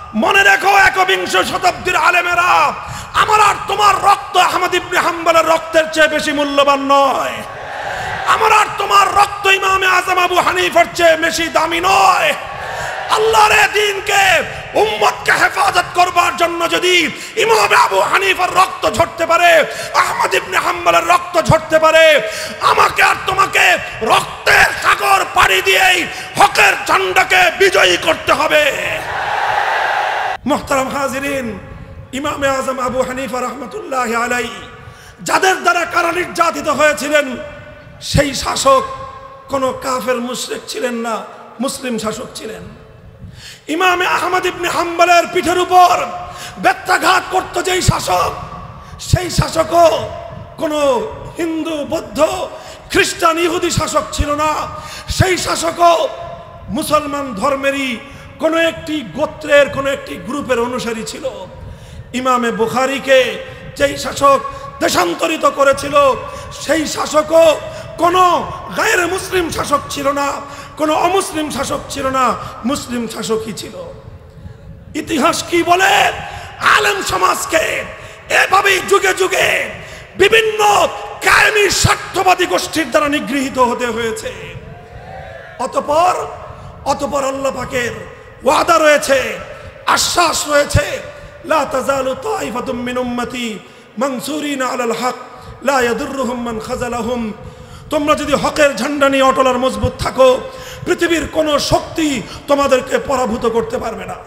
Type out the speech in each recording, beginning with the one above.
মনে রেখো একবিংশ শতাব্দীর আলেমেরা, আমার আর তোমার রক্ত আহমদ ইবনে হাম্বলের রক্তের চেয়ে বেশি মূল্যবান নয়। আমার আর তোমার রক্ত ইমামে আজম আবু হানিফার চেয়ে বেশি দামি নয়। আল্লাহর দ্বীনকে, উম্মতকে হেফাজত করবার জন্য যদি ইমামে আবু হানিফার রক্ত ঝরতে পারে, আহমদ ইবনে হাম্বলের রক্ত ঝরতে পারে, আমাকে আর তোমাকে রক্তের সাগর পাড়ি দিয়েই হকের ঝান্ডাকে বিজয়ী করতে হবে। মুহতারাম হাজিরিন, ইমামে আজম আবু হানিফা রহমতুল্লাহি আলাইহি যাদের দ্বারা কারা নির্যাতিত হয়েছিলেন, সেই শাসক কোন কাফের মুশরিক ছিলেন না, মুসলিম শাসক ছিলেন। ইমামে আহমদ ইবনে হাম্বলের পিঠের উপর বেত্রাঘাত করত যেই শাসক, সেই শাসকও কোন হিন্দু, বৌদ্ধ, খ্রিস্টান, ইহুদি শাসক ছিল না। সেই শাসকও মুসলমান ধর্মেরই কোন একটি গোত্রের, কোন একটি গ্রুপের অনুসারী ছিল। ইমামে বুখারীকে যেই শাসক দেশান্তরিত করেছিল, সেই শাসকও কোন গায়রে মুসলিম শাসক ছিল না, কোন অমুসলিম শাসক ছিল না, মুসলিম শাসকই ছিল। ইতিহাস কি বলে? আলেম সমাজকে এভাবেই যুগে যুগে বিভিন্ন কায়েমি স্বার্থবাদী গোষ্ঠীর দ্বারা নিগৃহীত হতে হয়েছে। অতঃপর আল্লাহ পাকের ওয়াদা রয়েছে, আশ্বাস রয়েছে, লা তাজালু তাইফাতুম মিন উম্মতি মানসুরিনা আলাল হক লা ইয়াদুররুহুম মান খাযালাহুম। তোমরা যদি হকের ঝান্ডা নিয়ে অটল আর মজবুত থাকো, পৃথিবীর কোন শক্তি তোমাদেরকে পরাভূত করতে পারবে না।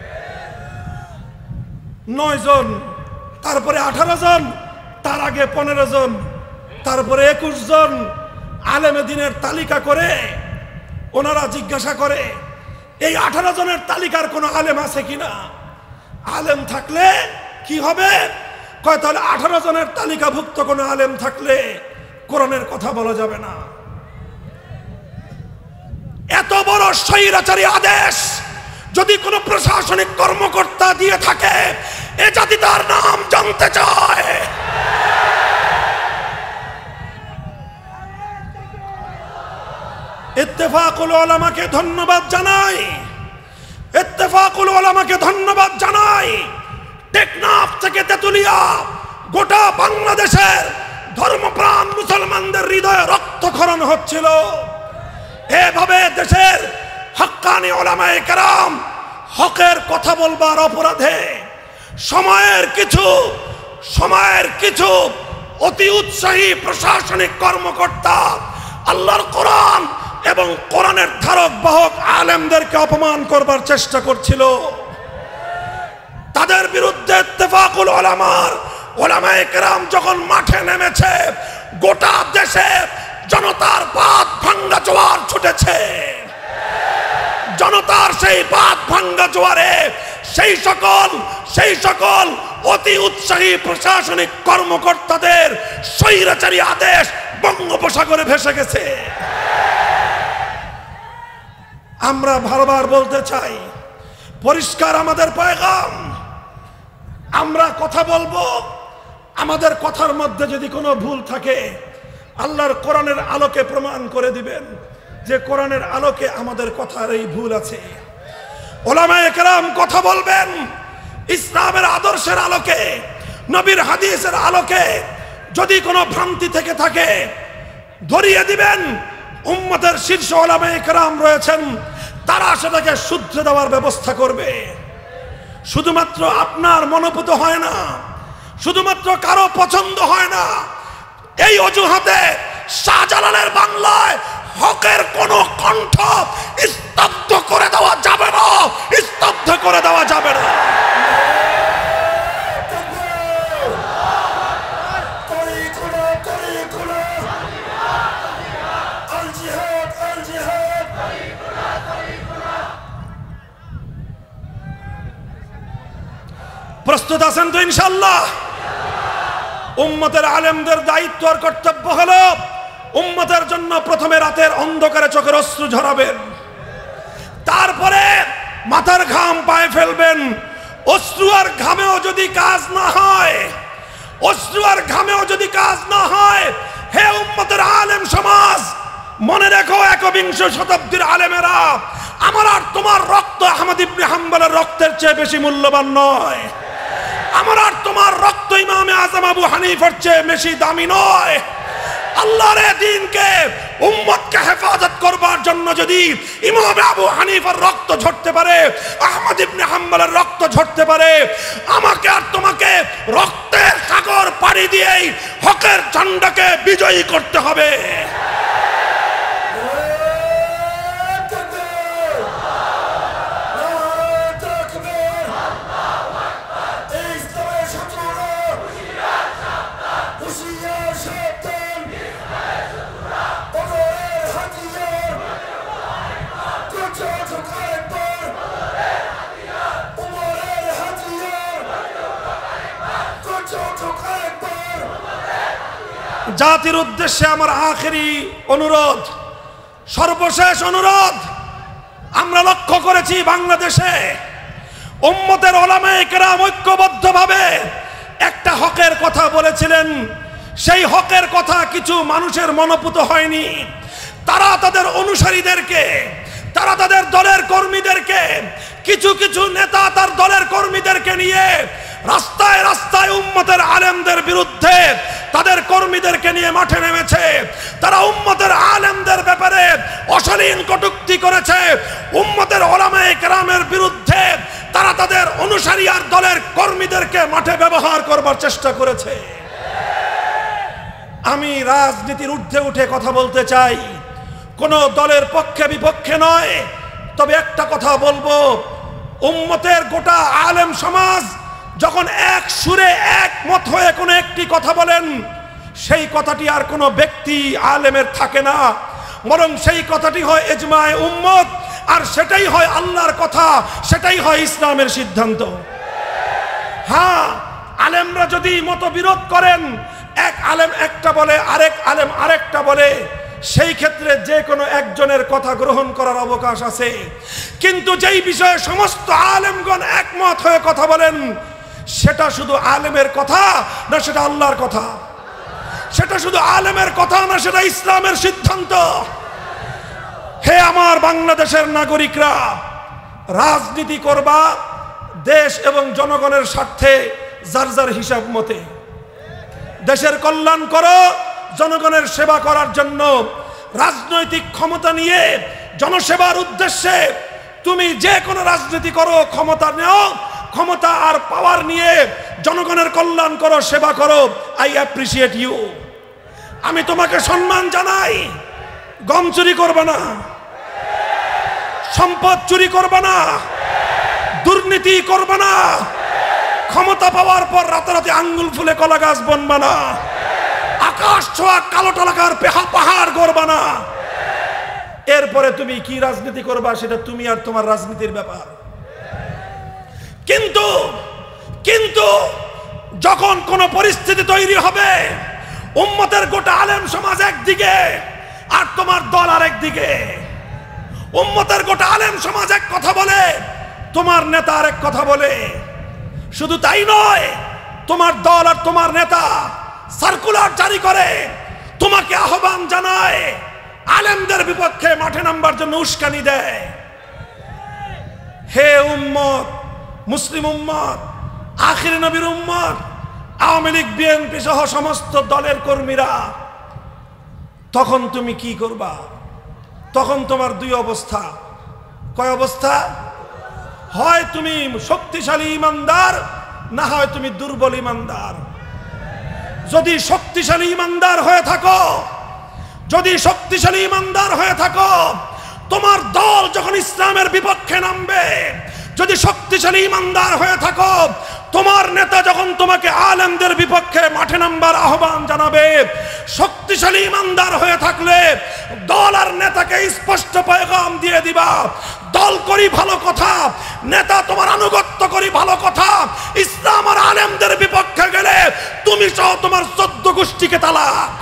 9 জন, তারপরে 18 জন, তার আগে 15 জন, তারপরে 21 জন আলেমে দ্বীনের তালিকা করে ওনারা জিজ্ঞাসা করে, এই 18 জনের তালিকার কোন আলেম আছে কিনা? আলেম থাকলে কি হবে? কয় তাহলে 18 জনের তালিকাভুক্ত কোন আলেম থাকলে কোরআনের কথা বলা যাবে না। এত বড় স্বৈরাচারী আদেশ যদি কোন প্রশাসনিক কর্মকর্তা দিয়ে থাকে, এ জাতি তার নাম জানতে চায়। ইত্তেফাকুল উলামাকে ধন্যবাদ জানাই, ইত্তেফাকুল উলামাকে ধন্যবাদ জানাই। টেকনাফ থেকে তেতুলিয়া গোটা বাংলাদেশের ধর্মপ্রাণ মুসলমানদের হৃদয়ে রক্তক্ষরণ হচ্ছিল। এভাবে দেশের হক্কানি উলামায়ে কেরাম হকের কথা বলবার অপরাধে সময়ের কিছু অতি উৎসাহী প্রশাসনিক কর্মকর্তা আল্লাহর কোরআন এবং কোরআনের ধারক বাহক আলেমদেরকে অপমান করবার চেষ্টা করছিল। তাদের বিরুদ্ধে ইত্তেফাকুল উলামায়ে কেরাম যখন মাঠে নেমেছে, গোটা দেশে জনতার বাঁধ ভাঙ্গা জোয়ার ছুটেছে। জনতার সেই বাঁধ ভাঙ্গা জোয়ারে সেই সকল অতি উৎসাহী প্রশাসনিক কর্মকর্তাদের স্বৈরাচারী আদেশ বঙ্গোপসাগরে ভেসে গেছে। আমরা বারবার বলতে চাই, পরিষ্কার আমাদের পয়গাম, আমরা কথা বলবো, আমাদের কথার মধ্যে যদি কোনো ভুল থাকে আল্লাহর কোরআনের আলোকে প্রমাণ করে দিবেন যে কোরআনের আলোকে আমাদের কথার এই ভুল আছে। উলামায়ে কেরাম কথা বলবেন ইসলামের আদর্শের আলোকে, নবীর হাদিসের আলোকে। যদি কোনো ভ্রান্তি থেকে থাকে ধরিয়ে দিবেন। উম্মতের শীর্ষ উলামায়ে কেরাম রয়েছেন, তারা সেটাকে শুধরে দেওয়ার ব্যবস্থা করবে। শুধুমাত্র আপনার মনোপুত হয় না, শুধুমাত্র কারো পছন্দ হয় না, এই অজুহাতে শাহজালালের বাংলায় হকের কোন কণ্ঠ স্তব্ধ করে দেওয়া যাবে না, স্তব্ধ করে দেওয়া যাবে না। প্রস্তুত আছেন তো ইনশাআল্লাহ? উম্মতের আলেমদের দায়িত্ব আর কর্তব্য হলো উম্মতের জন্য প্রথমে রাতের অন্ধকারে চোখের অশ্রু ঝরাবেন, তারপরে মাথার ঘাম পায়ে ফেলবেন। অশ্রু আর ঘামেও যদি কাজ না হয়, অশ্রু আর ঘামেও যদি কাজ না হয়, হে উম্মতের আলেম সমাজ, মনে রেখো একবিংশ শতাব্দীর আলেমেরা আমার আর তোমার রক্ত আহমদ ইবনে হাম্বলের রক্তের চেয়ে বেশি মূল্যবান নয়। আমার আর তোমার রক্ত ইমামে আজম আবু হানিফার চেয়ে বেশি দামি নয়। আল্লাহর দ্বীনকে উম্মতকে হেফাজত করবার জন্য যদি ইমামে আবু হানিফার রক্ত ঝরতে পারে, আহমদ ইবনে হাম্বলের রক্ত ঝরতে পারে, আমাকে আর তোমাকে রক্তের সাগর পাড়ি দিয়েই হকের ঝান্ডাকে বিজয়ী করতে হবে। জাতির উদ্দেশ্যে আমার আখেরি অনুরোধ, সর্বশেষ অনুরোধ, আমরা লক্ষ্য করেছি বাংলাদেশে উম্মতের উলামায়ে কেরাম ঐক্যবদ্ধভাবে একটা হকের কথা বলেছিলেন। সেই হকের কথা কিছু মানুষের মনোপুত হয়নি। তারা তাদের অনুসারীদেরকে, তারা তাদের দলের কর্মীদেরকে, কিছু কিছু নেতা তার দলের কর্মীদেরকে নিয়ে রাস্তায় রাস্তায় উম্মতের আলেমদের বিরুদ্ধে তাদের কর্মীদেরকে নিয়ে মাঠে নেমেছে। তারা উম্মতের আলেমদের ব্যাপারে অশালীন কটূক্তি করেছে। উম্মতের উলামায়ে কেরামের বিরুদ্ধে তারা তাদের অনুসারী আর দলের কর্মীদেরকে মাঠে ব্যবহার করবার চেষ্টা করেছে। আমি রাজনীতির ঊর্ধ্বে উঠে কথা বলতে চাই, কোন দলের পক্ষে বিপক্ষে নয়। তবে একটা কথা বলবো, উম্মতের গোটা আলেম সমাজ যখন এক সুরে একমত হয়ে কোনো একটি কথা বলেন, সেই কথাটি আর কোনো ব্যক্তি আলেমের থাকে না, বরং সেই কথাটি হয় ইজমায়ে উম্মত, আর সেটাই হয় আল্লাহর কথা, সেটাই হয় ইসলামের সিদ্ধান্ত। হ্যাঁ, আলেমরা যদি মতবিরোধ করেন, এক আলেম একটা বলে, আরেক আলেম আরেকটা বলে, সেই ক্ষেত্রে যে কোনো একজনের কথা গ্রহণ করার অবকাশ আছে। কিন্তু যেই বিষয়ে সমস্ত আলেমগণ একমত হয়ে কথা বলেন, সেটা শুধু আলেমের কথা না সেটা আল্লাহর কথা, সেটা শুধু আলেমের কথা না সেটা ইসলামের সিদ্ধান্ত। হে আমার বাংলাদেশের নাগরিকরা, রাজনীতি করবা দেশ এবং জনগণের স্বার্থে, যার যার হিসাব মতে। দেশের কল্যাণ করো, জনগণের সেবা করার জন্য। রাজনৈতিক ক্ষমতা নিয়ে জনসেবার উদ্দেশ্যে তুমি যে কোনো রাজনীতি করো, ক্ষমতা নেও, ক্ষমতা আর পাওয়ার নিয়ে জনগণের কল্যাণ করো, সেবা করো। আই অ্যাপ্রিসিয়েট ইউ, আমি তোমাকে সম্মান জানাই। গম চুরি করবে না, সম্পদ চুরি করবে না, দুর্নীতি করবে না, ক্ষমতা পাওয়ার পর রাতারাতি আঙ্গুল ফুলে কলা গাছ বনবে না, আকাশ ছোঁয়া কালো টালাকার পাহাড় গড়বে না। এরপরে তুমি কি রাজনীতি করবা সেটা তুমি আর তোমার রাজনীতির ব্যাপার। কিন্তু কিন্তু যখন কোন পরিস্থিতি তৈরি হবে, উম্মতের গোটা আলেম সমাজ একদিকে আর তোমার দল আরেক দিকে, উম্মতের গোটা আলেম সমাজ এক কথা বলে, তোমার নেতা আরেক কথা বলে, শুধু তাই নয়, তোমার দল আর তোমার নেতা সার্কুলার জারি করে তোমাকে আহ্বান জানায়, আলেমদের বিপক্ষে মাঠে নামবার জন্য উস্কানি দেয়। হে উম্মত, মুসলিম উম্মত, আখির নবীর উম্মত, আওয়ামী লীগ বিএনপি সহ সমস্ত দলের কর্মীরা, তখন তুমি কি করবা? তখন তোমার দুই অবস্থা। কয় অবস্থা? হয় তুমি শক্তিশালী ইমানদার, না হয় তুমি দুর্বল ইমানদার। যদি শক্তিশালী ইমানদার হয়ে থাকো, যদি শক্তিশালী ইমানদার হয়ে থাকো, তোমার দল যখন ইসলামের বিপক্ষে নামবে, যদি শক্তিশালী ইমানদার হয়ে থাকো, তোমার নেতা যখন তোমাকে আলেমদের বিপক্ষে মাঠে নামবার আহ্বান জানাবে, শক্তিশালী ইমানদার হয়ে থাকলে দল আর নেতাকে স্পষ্ট পয়গাম দিয়ে দিবা, দল করি ভালো কথা, নেতা তোমার আনুগত্য করি ভালো কথা, ইসলাম আর আলেমদের বিপক্ষে গেলে তুমি সহ তোমার 14 গোষ্ঠীকে তালাক।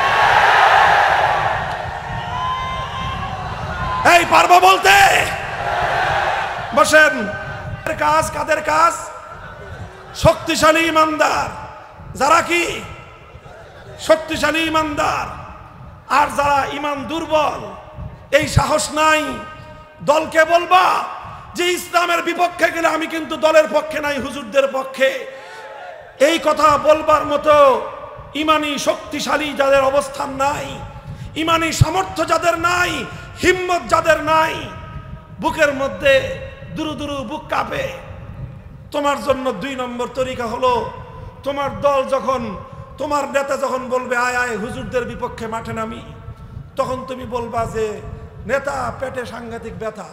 এই পারবো বলতে? বসেন। কাজ কাদের কাজ? শক্তিশালী ইমানদার। যারা কি শক্তিশালী ইমানদার, আর যারা ইমান দুর্বল, এই সাহস নাই, দলকে বলবা যে ইসলামের বিপক্ষে গেলে আমি কিন্তু দলের পক্ষে নাই, হুজুরদের পক্ষে। এই কথা বলবার মতো ইমানি শক্তিশালী যাদের অবস্থান নাই, ইমানি সামর্থ্য যাদের নাই, হিম্মত যাদের নাই, বুকের মধ্যে দুরু দুরু বুক কাঁপে, তোমার জন্য 2 নম্বর তরিকা হলো, তোমার দল যখন, তোমার নেতা যখন বলবে আয় আয় হুজুরদের বিপক্ষে মাঠে নামি, তখন তুমি বলবা যে নেতা পেটে সাংঘাতিক ব্যথা,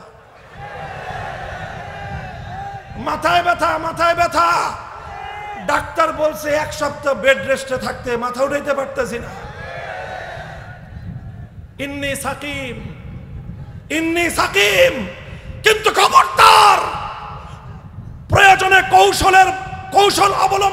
মাথায় ব্যথা, মাথায় ব্যথা, ডাক্তার বলছে 1 সপ্তাহ বেড রেস্টে থাকতে, মাথা উঠাইতে পারতেছি না, ইন্নী সাকিম, ইন্নী সাকিম। কিন্তু খবরদার, প্রয়োজনে কৌশল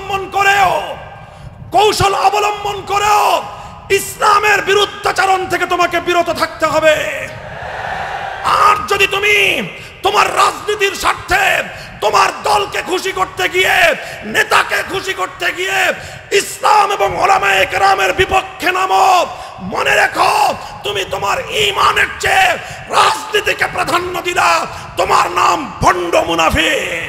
অবলম্বন করেও ইসলামের বিরুদ্ধাচরণ থেকে তোমাকে বিরত থাকতে হবে। আর যদি তুমি তোমার রাজনীতির স্বার্থে তোমার দলকে খুশি করতে গিয়ে, নেতাকে খুশি করতে গিয়ে ইসলাম এবং উলামায়ে কেরামের বিপক্ষে নামো, মনে রেখো তুমি তোমার ঈমানের চেয়ে রাজনীতিকে প্রাধান্য দিলা, তোমার নাম ভণ্ড মুনাফিক।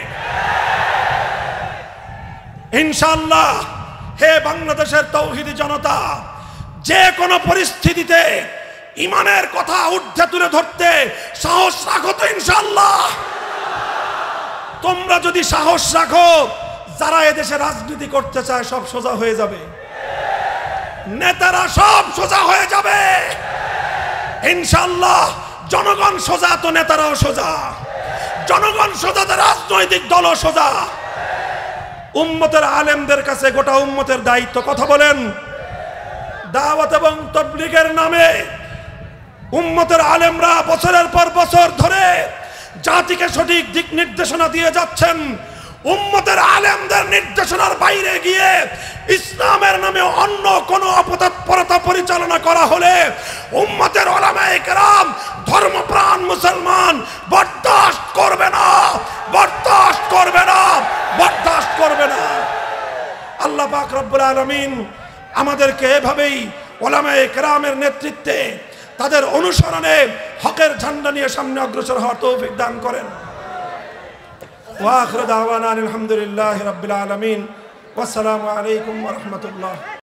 ইনশাআল্লাহ হে বাংলাদেশের তৌহিদি জনতা, যে কোনো পরিস্থিতিতে ঈমানের কথা ঊর্ধ্বে তুলে ধরতে সাহস রাখো তো ইনশাআল্লাহ। তোমরা যদি সাহস রাখো, যারা এদেশে রাজনীতি করতে চায় সব সোজা হয়ে যাবে, নেতারা সব সোজা হয়ে যাবে ইনশাআল্লাহ। জনগণ সোজা তো নেতারাও সোজা, জনগণ সোজা তো রাজনৈতিক দলও সোজা। উম্মতের আলেমদের কাছে গোটা উম্মতের দায়িত্ব, কথা বলেন, দাওয়াত এবং তাবলীগের নামে উম্মতের আলেমরা বছরের পর বছর ধরে জাতিকে সঠিক দিক নির্দেশনা দিয়ে যাচ্ছেন। উম্মতের আলেমদের নির্দেশনার বাইরে গিয়ে ইসলামের নামে অন্য কোনো অপতৎপরতা পরিচালনা করা হলে উম্মতের উলামায়ে কেরাম, ধর্মপ্রাণ মুসলমান বরদাস্ত করবে না, বরদাস্ত করবে না, বরদাস্ত করবে না। আল্লাহ পাক রব্বুল আলামিন আমাদেরকে এভাবেই উলামায়ে কেরামের নেতৃত্বে, তাদের অনুসরণে হকের ঝান্ডা নিয়ে সামনে অগ্রসর হওয়ার তৌফিক দান করেন। ওয়া আখিরু দাওয়ানা আলহামদুলিল্লাহি রাব্বিল আলামিন। ওয়াসসালামু আলাইকুম ওয়া রাহমাতুল্লাহ।